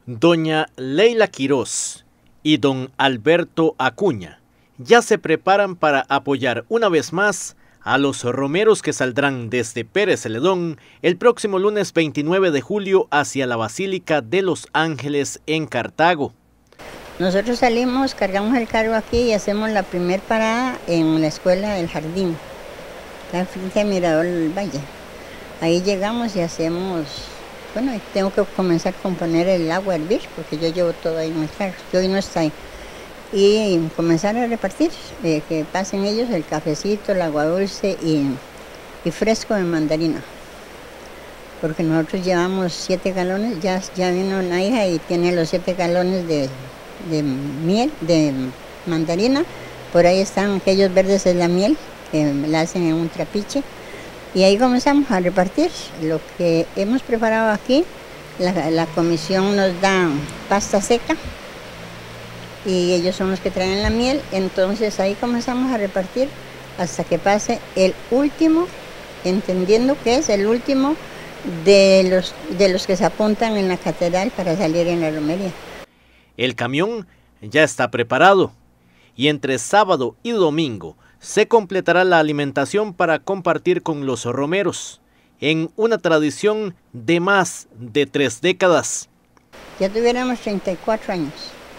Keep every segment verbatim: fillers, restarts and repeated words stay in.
Doña Leila Quiroz y don Alberto Acuña ya se preparan para apoyar una vez más a los romeros que saldrán desde Pérez Celedón el próximo lunes veintinueve de julio hacia la Basílica de los Ángeles en Cartago. Nosotros salimos, cargamos el carro aquí y hacemos la primer parada en la escuela del jardín, la frente a Mirador del Valle. Ahí llegamos y hacemos, bueno, tengo que comenzar a componer el agua a hervir porque yo llevo todo ahí en el carro, yo hoy no estoy. Y comenzar a repartir, eh, que pasen ellos el cafecito, el agua dulce y, y fresco de mandarina. Porque nosotros llevamos siete galones, ya, ya vino una hija y tiene los siete galones de, de miel, de mandarina. Por ahí están aquellos verdes, es la miel, que la hacen en un trapiche. Y ahí comenzamos a repartir lo que hemos preparado aquí. La, la comisión nos da pasta seca y ellos son los que traen la miel. Entonces ahí comenzamos a repartir hasta que pase el último, entendiendo que es el último de los, de los que se apuntan en la catedral para salir en la romería. El camión ya está preparado y entre sábado y domingo se completará la alimentación para compartir con los romeros, en una tradición de más de tres décadas. Ya tuviéramos treinta y cuatro años,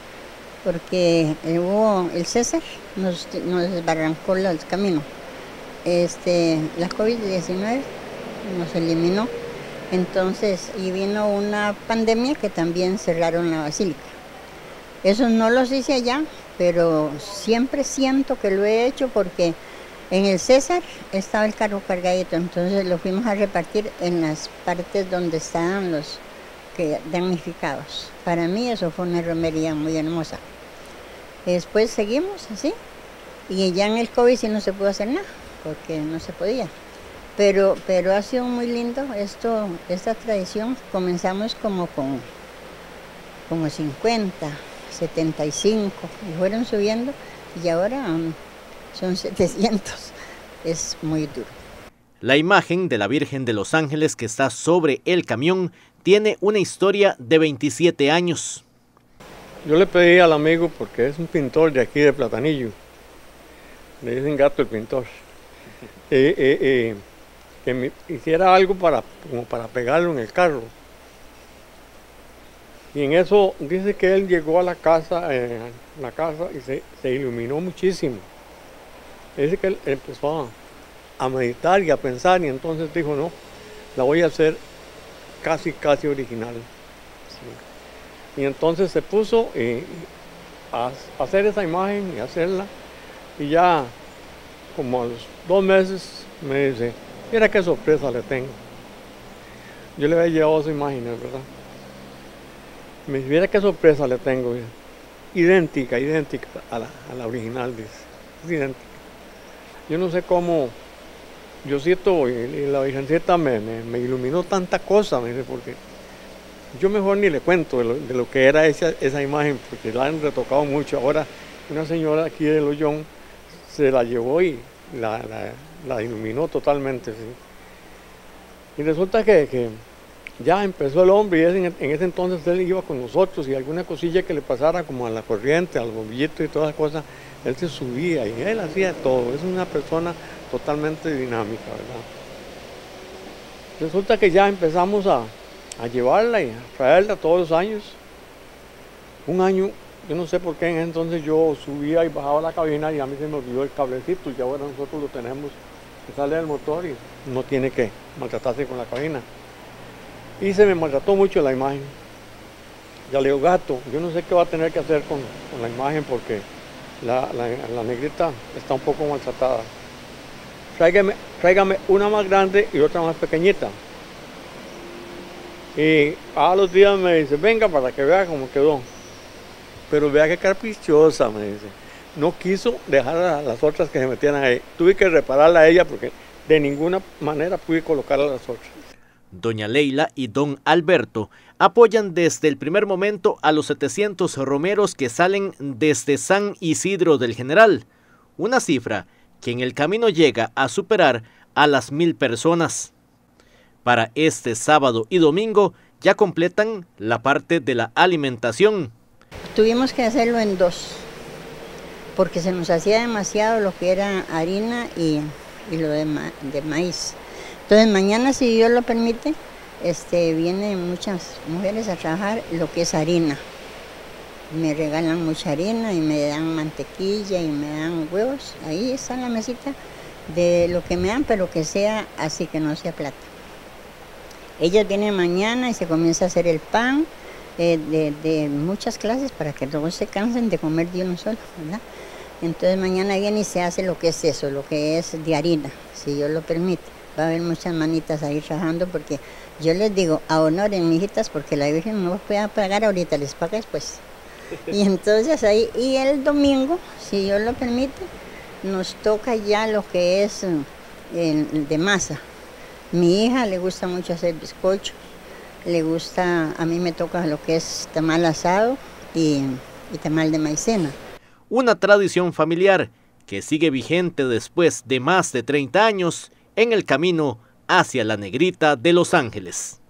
porque hubo el César, nos, nos desbarrancó el camino. Este, la COVID diecinueve nos eliminó, entonces, y vino una pandemia que también cerraron la basílica. Eso no los hice allá, pero siempre siento que lo he hecho porque en el César estaba el carro cargadito, entonces lo fuimos a repartir en las partes donde estaban los que damnificados. Para mí eso fue una romería muy hermosa. Después seguimos así, y ya en el COVID sí no se pudo hacer nada, porque no se podía. Pero, pero ha sido muy lindo esto, esta tradición. Comenzamos como con como cincuenta, setenta y cinco, y fueron subiendo, y ahora um, son setecientos. Es muy duro. La imagen de la Virgen de los Ángeles que está sobre el camión tiene una historia de veintisiete años. Yo le pedí al amigo, porque es un pintor de aquí de Platanillo, le dicen Gato el pintor, eh, eh, eh, que me hiciera algo para, como para pegarlo en el carro. Y en eso dice que él llegó a la casa, eh, la casa y se, se iluminó muchísimo. Dice que él empezó a, a meditar y a pensar, y entonces dijo, no, la voy a hacer casi, casi original. Sí. Y entonces se puso eh, a hacer esa imagen y hacerla, y ya como a los dos meses me dice, mira qué sorpresa le tengo. Yo le había llevado esa imagen, ¿verdad? Me dice, mira qué sorpresa le tengo. Idéntica, idéntica a la, a la original, dice. Es idéntica. Yo no sé cómo, Diosito y, y la Virgencita me, me, me iluminó tanta cosa, me dice, porque yo mejor ni le cuento de lo, de lo que era esa, esa imagen, porque la han retocado mucho. Ahora una señora aquí de Lollón se la llevó y la, la, la iluminó totalmente. ¿Sí? Y resulta que, que ya empezó el hombre, y en, en ese entonces él iba con nosotros, y alguna cosilla que le pasara como a la corriente, al bombillito y todas las cosas, él se subía y él hacía todo. Es una persona totalmente dinámica, ¿verdad? Resulta que ya empezamos a a llevarla y a traerla todos los años. Un año, yo no sé por qué en ese entonces yo subía y bajaba la cabina y a mí se me olvidó el cablecito, y ahora nosotros lo tenemos que sale del motor y no tiene que maltratarse con la cabina. Y se me maltrató mucho la imagen. Ya le digo, Gato, yo no sé qué va a tener que hacer con, con la imagen, porque la, la, la negrita está un poco maltratada. Tráigame, tráigame una más grande y otra más pequeñita. Y a los días me dice, venga para que vea cómo quedó. Pero vea qué caprichosa, me dice. No quiso dejar a las otras que se metieran ahí. Tuve que repararla a ella porque de ninguna manera pude colocar a las otras. Doña Leila y don Alberto apoyan desde el primer momento a los setecientos romeros que salen desde San Isidro del General, una cifra que en el camino llega a superar a las mil personas. Para este sábado y domingo ya completan la parte de la alimentación. Tuvimos que hacerlo en dos, porque se nos hacía demasiado lo que era harina y, y lo de, ma, de maíz. Entonces mañana, si Dios lo permite, este, vienen muchas mujeres a trabajar lo que es harina. Me regalan mucha harina y me dan mantequilla y me dan huevos. Ahí está la mesita de lo que me dan, pero que sea así, que no sea plata. Ellas vienen mañana y se comienza a hacer el pan eh, de, de muchas clases para que luego se cansen de comer de uno solo, ¿verdad? Entonces mañana viene y se hace lo que es eso, lo que es de harina, si Dios lo permite. Va a haber muchas manitas ahí trabajando porque yo les digo, ahonoren, mijitas, porque la Virgen no los puede pagar ahorita, les paga después. Y entonces ahí, y el domingo, si Dios lo permite, nos toca ya lo que es el de masa. Mi hija le gusta mucho hacer bizcocho, le gusta, a mí me toca lo que es tamal asado y, y tamal de maicena. Una tradición familiar que sigue vigente después de más de treinta años en el camino hacia la Negrita de Los Ángeles.